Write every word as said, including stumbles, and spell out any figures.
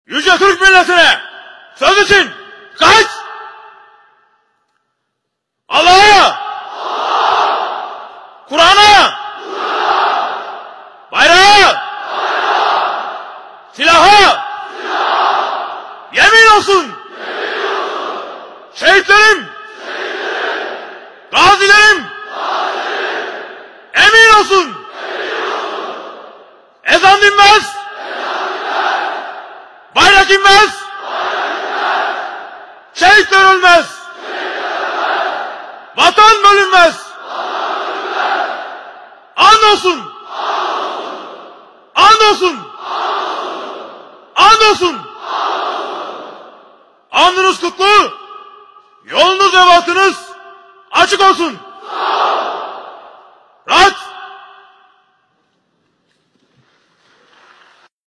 Yüce Türk milletine söz için kaç! Allah'a, Kur'an'a, bayrağa, silaha, yemin olsun. Şehitlerim, gazilerim, emin olsun. Ezan dinmez, bayrak inmez, şehitler ölmez, vatan bölünmez. Andolsun, andolsun, andolsun. Andınız kutlu, yolunuz ve bahtınız açık olsun. Rahat